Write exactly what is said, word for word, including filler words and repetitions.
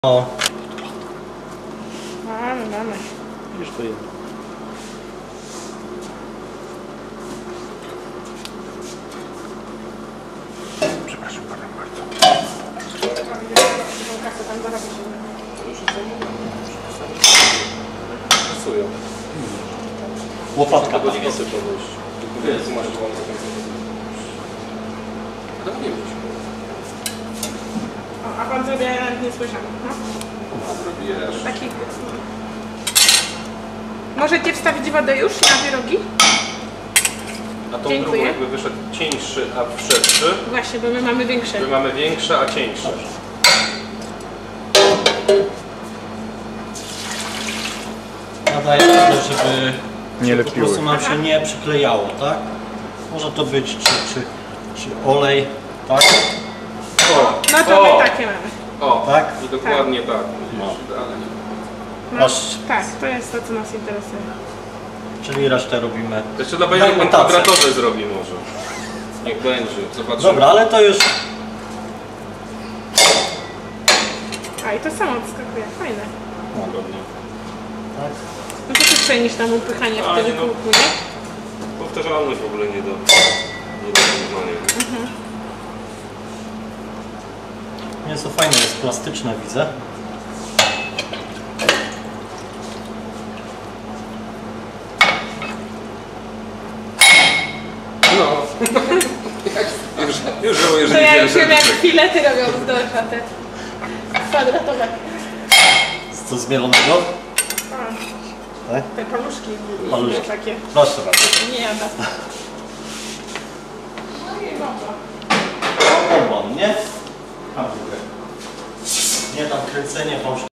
O. Mamy, mamy. Już to jest. Przepraszam bardzo. Kasę tam zarobić. Pasują. Łopatka. Tego nie chcę podejść. Więc masz wam zakończenie. Ale nie wiem. A pan zrobię niesłyszany, no? Zrobisz. Taki... Możecie wstawić wodę już na pierogi? A tą Dziękuję. drugą jakby wyszedł cieńszy, a wszedszy. Właśnie, bo my mamy większe. My mamy większe, a cieńsze. Nadaje tyle, żeby Nie po prostu nam się nie przyklejało, tak? Może to być czy, czy, czy olej, tak? O, No to o, my takie mamy. o, Tak? i dokładnie tak. No. Idealnie. No, Masz- tak, to jest to, co nas interesuje. Czyli resztę robimy. Jeszcze dla będzie pan Dajmy tacę. kwadratowy zrobi może. Niech będzie, zobaczymy. Dobra, ale to już A i to samo odskakuje, fajne. Ładnie. tak? No to szybciej niż tam upychanie w A, tym nie no. kółku, nie? Powtarzalność w ogóle nie do, nie do wykonania. Mięso fajne jest, plastyczne widzę. No. już, już żałuję, że To nie ja wziąłem już wiem, jak serduszek. filety robią z dorsza te kwadratowe. Z co zmielonego? A, Tak? te paluszki, Paluszki. takie. Proszę bardzo. Nie jada. No i dobra. Bombon, nie? A, nie tam kręcenie fałszywe.